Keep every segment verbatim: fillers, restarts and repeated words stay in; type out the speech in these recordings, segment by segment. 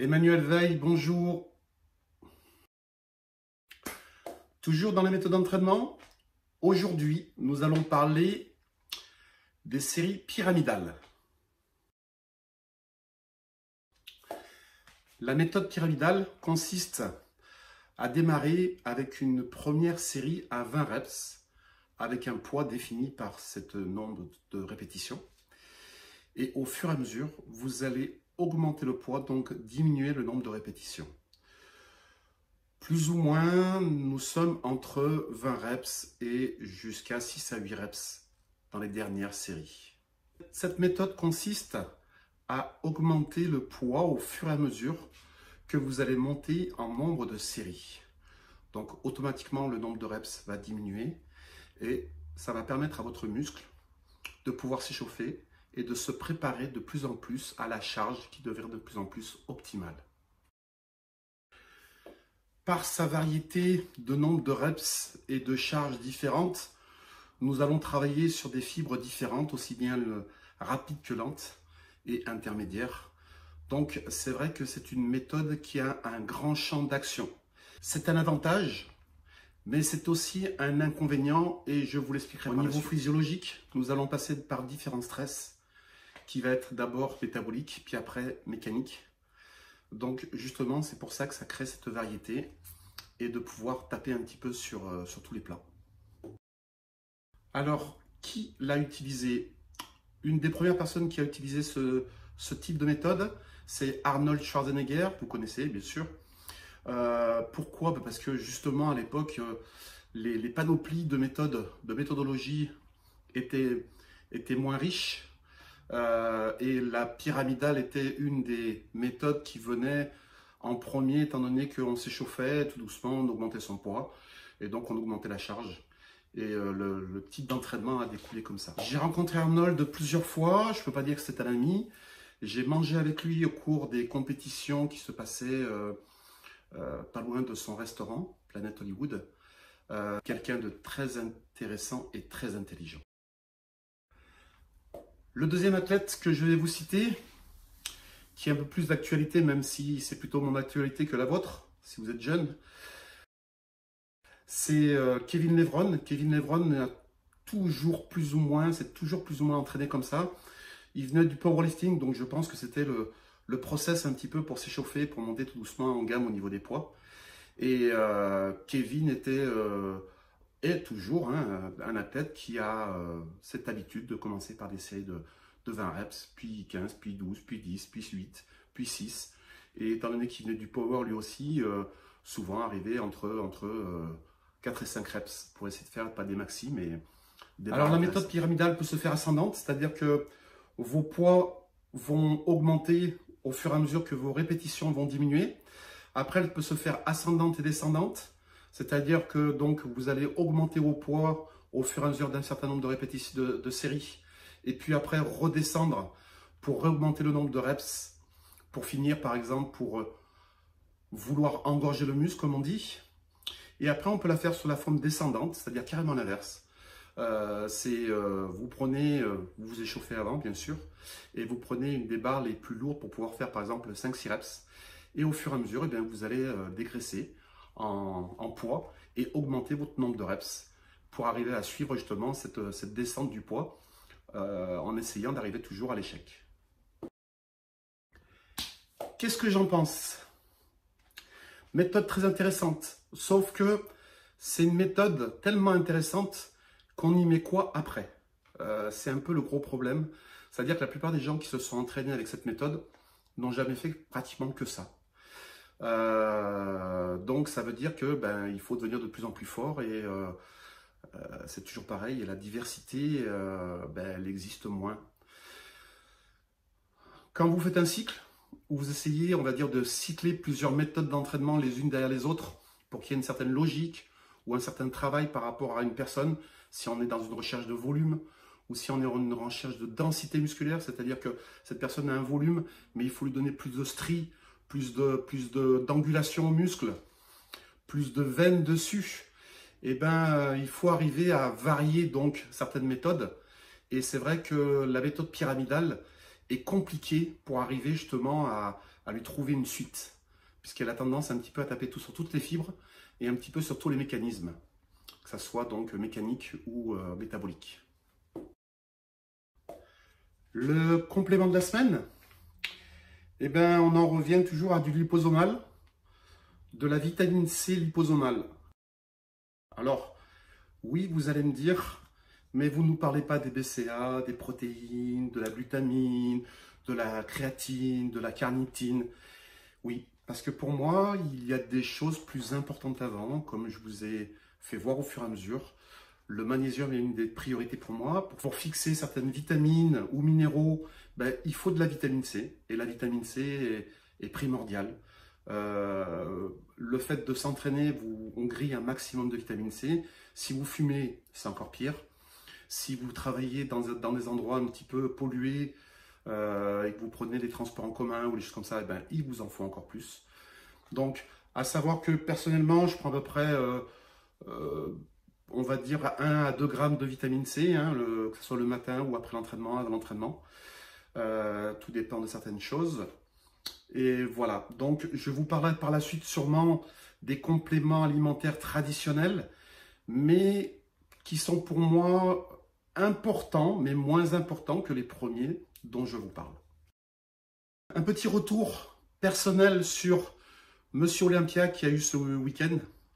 Emmanuel Veil, bonjour. Toujours dans les méthodes d'entraînement, aujourd'hui, nous allons parler des séries pyramidales. La méthode pyramidale consiste à démarrer avec une première série à vingt reps, avec un poids défini par ce nombre de répétitions. Et au fur et à mesure, vous allez augmenter le poids, donc diminuer le nombre de répétitions. Plus ou moins, nous sommes entre vingt reps et jusqu'à six à huit reps dans les dernières séries. Cette méthode consiste à augmenter le poids au fur et à mesure que vous allez monter en nombre de séries. Donc automatiquement, le nombre de reps va diminuer et ça va permettre à votre muscle de pouvoir s'échauffer et de se préparer de plus en plus à la charge qui devient de plus en plus optimale. Par sa variété de nombre de reps et de charges différentes, nous allons travailler sur des fibres différentes, aussi bien rapides que lentes et intermédiaires. Donc c'est vrai que c'est une méthode qui a un grand champ d'action. C'est un avantage, mais c'est aussi un inconvénient et je vous l'expliquerai. Au niveau physiologique, nous allons passer par différents stress qui va être d'abord métabolique, puis après mécanique. Donc justement, c'est pour ça que ça crée cette variété et de pouvoir taper un petit peu sur, euh, sur tous les plans. Alors, qui l'a utilisé? Une des premières personnes qui a utilisé ce, ce type de méthode, c'est Arnold Schwarzenegger, vous connaissez bien sûr. Euh, pourquoi? Parce que justement à l'époque, euh, les, les panoplies de méthodes, de méthodologie étaient, étaient moins riches. Euh, et la pyramidale était une des méthodes qui venait en premier, étant donné qu'on s'échauffait tout doucement, on augmentait son poids et donc on augmentait la charge. Et euh, le, le type d'entraînement a découlé comme ça. J'ai rencontré Arnold plusieurs fois, je ne peux pas dire que c'était un ami. J'ai mangé avec lui au cours des compétitions qui se passaient euh, euh, pas loin de son restaurant, Planet Hollywood. Euh, quelqu'un de très intéressant et très intelligent. Le deuxième athlète que je vais vous citer, qui est un peu plus d'actualité, même si c'est plutôt mon actualité que la vôtre, si vous êtes jeune, c'est Kevin Levrone. Kevin Levrone a toujours plus ou moins, c'est toujours plus ou moins entraîné comme ça. Il venait du powerlifting, donc je pense que c'était le, le process un petit peu pour s'échauffer, pour monter tout doucement en gamme au niveau des poids. Et euh, Kevin était... Euh, Et toujours hein, un athlète qui a euh, cette habitude de commencer par des séries de, de vingt reps, puis quinze, puis douze, puis dix, puis huit, puis six. Et étant donné qu'il venait du power lui aussi, euh, souvent arrivé entre, entre euh, quatre et cinq reps pour essayer de faire pas des maxi, mais des Alors la méthode pyramidale peut se faire ascendante, c'est-à-dire que vos poids vont augmenter au fur et à mesure que vos répétitions vont diminuer. Après, elle peut se faire ascendante et descendante. C'est-à-dire que donc vous allez augmenter vos poids au fur et à mesure d'un certain nombre de répétitions de, de séries et puis après redescendre pour augmenter le nombre de reps pour finir par exemple pour vouloir engorger le muscle comme on dit. Et après on peut la faire sous la forme descendante, c'est-à-dire carrément l'inverse. Euh, c'est euh, vous prenez, euh, vous vous échauffez avant bien sûr et vous prenez une des barres les plus lourdes pour pouvoir faire par exemple cinq six reps et au fur et à mesure eh bien, vous allez euh, dégraisser En, en poids et augmenter votre nombre de reps pour arriver à suivre justement cette, cette descente du poids euh, en essayant d'arriver toujours à l'échec. Qu'est-ce que j'en pense? Méthode très intéressante, sauf que c'est une méthode tellement intéressante qu'on y met quoi après? euh, C'est un peu le gros problème, c'est-à-dire que la plupart des gens qui se sont entraînés avec cette méthode n'ont jamais fait pratiquement que ça. Euh, donc ça veut dire que ben, il faut devenir de plus en plus fort et euh, euh, c'est toujours pareil et la diversité euh, ben, elle existe moins. Quand vous faites un cycle où vous essayez on va dire de cycler plusieurs méthodes d'entraînement les unes derrière les autres pour qu'il y ait une certaine logique ou un certain travail par rapport à une personne, si on est dans une recherche de volume ou si on est en une recherche de densité musculaire, c'est-à-dire que cette personne a un volume mais il faut lui donner plus de stries, plus de plus de d'angulation aux muscles, plus de veines dessus, et eh ben euh, il faut arriver à varier donc certaines méthodes. Et c'est vrai que la méthode pyramidale est compliquée pour arriver justement à, à lui trouver une suite, puisqu'elle a tendance un petit peu à taper tout sur toutes les fibres et un petit peu sur tous les mécanismes, que ce soit donc mécanique ou euh, métabolique. Le complément de la semaine, eh ben, on en revient toujours à du liposomal, de la vitamine C liposomale. Alors, oui, vous allez me dire, mais vous ne nous parlez pas des B C A, des protéines, de la glutamine, de la créatine, de la carnitine. Oui, parce que pour moi, il y a des choses plus importantes avant, comme je vous ai fait voir au fur et à mesure. Le magnésium est une des priorités pour moi. Pour fixer certaines vitamines ou minéraux, ben, il faut de la vitamine C. Et la vitamine C est, est primordiale. Euh, le fait de s'entraîner, vous, on grille un maximum de vitamine C. Si vous fumez, c'est encore pire. Si vous travaillez dans, dans des endroits un petit peu pollués euh, et que vous prenez les transports en commun ou des choses comme ça, eh ben, il vous en faut encore plus. Donc, à savoir que personnellement, je prends à peu près... Euh, euh, on va dire un à deux grammes de vitamine C, hein, le, que ce soit le matin ou après l'entraînement, avant l'entraînement. Euh, tout dépend de certaines choses. Et voilà, donc je vous parlerai par la suite sûrement des compléments alimentaires traditionnels, mais qui sont pour moi importants, mais moins importants que les premiers dont je vous parle. Un petit retour personnel sur Monsieur Olympia qui a eu ce week-end.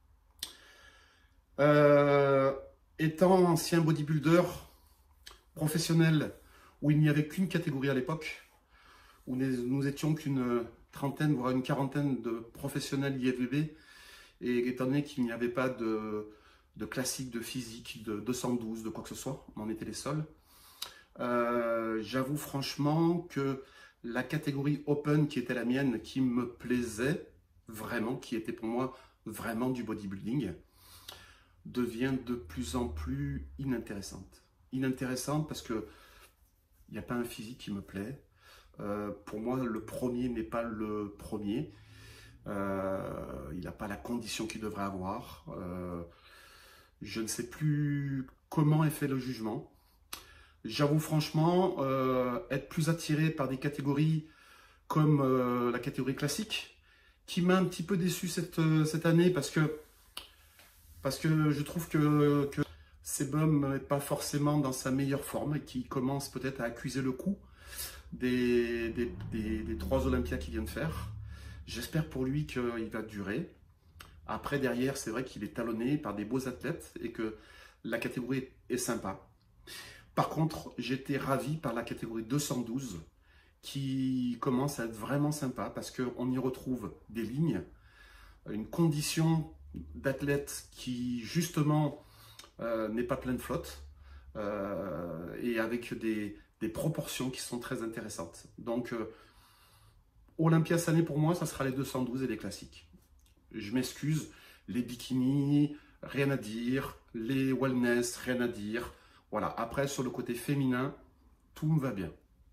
Euh, étant ancien bodybuilder professionnel où il n'y avait qu'une catégorie à l'époque, où nous étions qu'une trentaine, voire une quarantaine de professionnels I F B B, et étant donné qu'il n'y avait pas de, de classique, de physique, de deux cent douze, de quoi que ce soit, on en était les seuls, euh, j'avoue franchement que la catégorie Open qui était la mienne, qui me plaisait vraiment, qui était pour moi vraiment du bodybuilding, devient de plus en plus inintéressante. Inintéressante parce que il n'y a pas un physique qui me plaît. Euh, pour moi, le premier n'est pas le premier. Euh, il n'a pas la condition qu'il devrait avoir. Euh, je ne sais plus comment est fait le jugement. J'avoue franchement euh, être plus attiré par des catégories comme euh, la catégorie classique, qui m'a un petit peu déçu cette, cette année parce que Parce que je trouve que, que Sebum n'est pas forcément dans sa meilleure forme et qu'il commence peut-être à accuser le coup des, des, des, des trois Olympias qu'il vient de faire. J'espère pour lui qu'il va durer. Après, derrière, c'est vrai qu'il est talonné par des beaux athlètes et que la catégorie est sympa. Par contre, j'étais ravi par la catégorie deux cent douze qui commence à être vraiment sympa parce qu'on y retrouve des lignes, une condition d'athlète qui justement euh, n'est pas plein de flotte euh, et avec des, des proportions qui sont très intéressantes. Donc euh, Olympia cette année pour moi, ça sera les deux cent douze et les classiques. Je m'excuse, les bikinis, rien à dire, les wellness, rien à dire. Voilà, après sur le côté féminin, tout me va bien.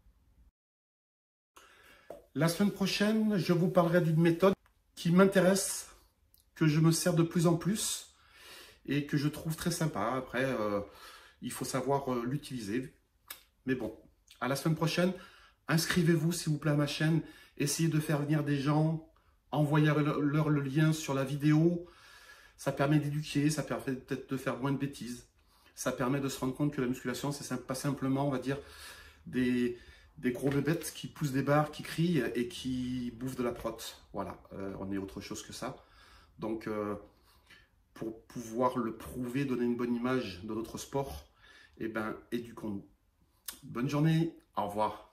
La semaine prochaine, je vous parlerai d'une méthode qui m'intéresse, que je me sers de plus en plus et que je trouve très sympa. Après, euh, il faut savoir euh, l'utiliser. Mais bon, à la semaine prochaine. Inscrivez-vous s'il vous plaît à ma chaîne. Essayez de faire venir des gens. Envoyez-leur le lien sur la vidéo. Ça permet d'éduquer, ça permet peut-être de faire moins de bêtises. Ça permet de se rendre compte que la musculation, c'est pas simplement, on va dire, des, des gros bébêtes qui poussent des barres, qui crient et qui bouffent de la prot. Voilà, euh, on est autre chose que ça. Donc, euh, pour pouvoir le prouver, donner une bonne image de notre sport, eh ben, éduquons-nous. Bonne journée, au revoir.